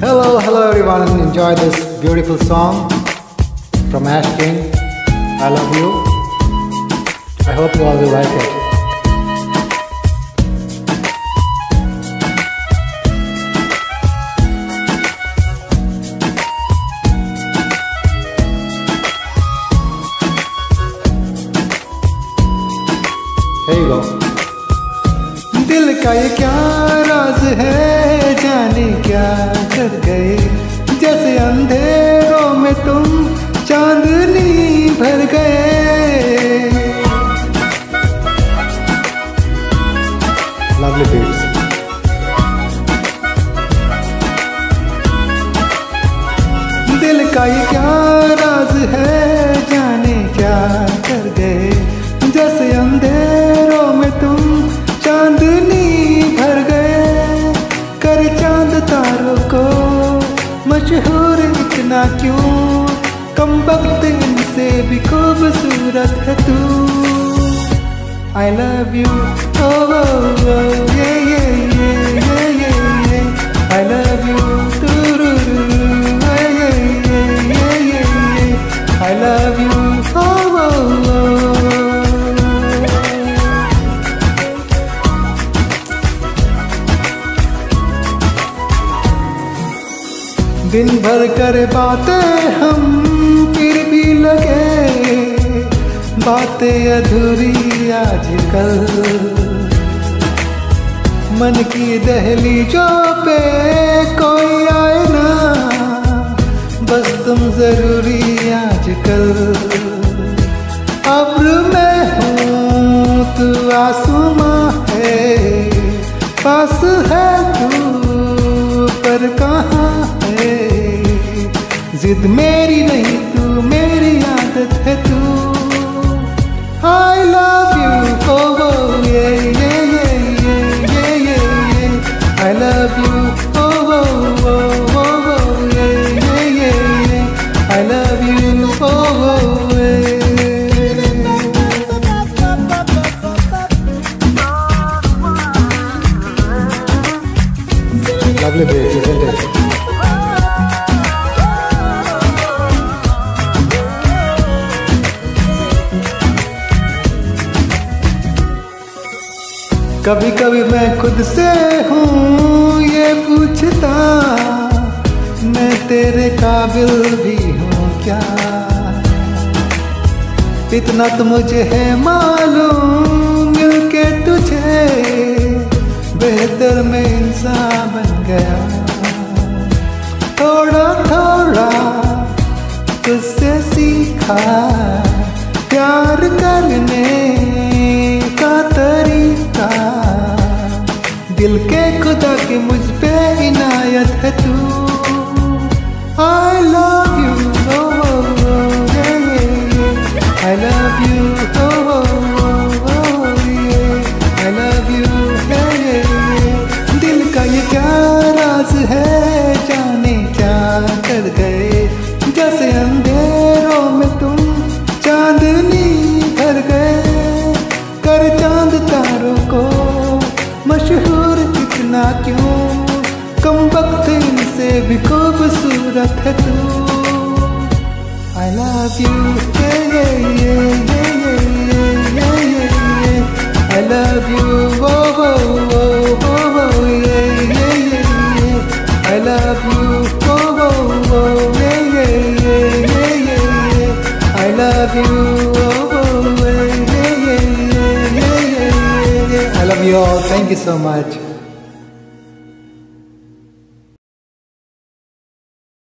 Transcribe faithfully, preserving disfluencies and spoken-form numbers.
Hello, hello everyone, and enjoy this beautiful song from Ash King. I love you. I hope you all will like it. Here you go. दिल का ये क्या राज है, जाने क्या कर गए, जैसे अंधेरों में तुम चांदनी भर गए। Lovely beats. दिल का ये क्या राज है, जाने क्या कर गए, जैसे अंधेरों में तुम चांदनी भर गए। कर चांद तारों को मशहूर इतना क्यों, कम वक्त इनसे भी खूबसूरत है तू। I love you, oh oh oh, yeah yeah yeah yeah yeah yeah। I love you, turururu, yeah yeah yeah yeah yeah। I love you, oh oh oh। दिन भर करे बातें हम, फिर भी लगे बातें अधूरी आजकल। मन की दहलीजों पे कोई आए ना, बस तुम जरूरी आजकल। अब्र में हूँ तू आसमां है, पास है तू पर कहाँ है। जिद मेरी नहीं तू मेरी आदत है तू। I love you, oh oh yeah yeah yeah yeah yeah yeah। I love you, oh oh oh oh oh yeah yeah yeah yeah। I love you, oh oh yeah। Lovely bass, isn't it? कभी कभी मैं खुद से हूँ ये पूछता, मैं तेरे काबिल भी हूँ क्या। इतना तो मुझे है मालूम, मिलके तुझे बेहतर मैं इंसान बन गया। थोड़ा थोड़ा तुझसे सीखा प्यार करने का तरीका। दिल के खुदा की मुझ पे इनायत है तू। I love you, oh oh oh yeah yeah yeah। I love you, oh oh oh oh yeah। I love you, yeah yeah yeah। दिल का ये क्या राज है, जाने क्या कर गए, जैसे अंधेरों में तुम चांदनी भर गए। कर चांद तारों को मशहूर इतना क्यों, कम वक्त इनसे भी खूबसूरत है तू। I love you, yeah yeah yeah yeah yeah yeah yeah yeah। I love you, oh oh oh oh oh yeah yeah yeah yeah। I love you, oh oh oh yeah yeah yeah yeah yeah। I love you, oh oh yeah yeah yeah yeah yeah yeah। I love you all. Thank you so much.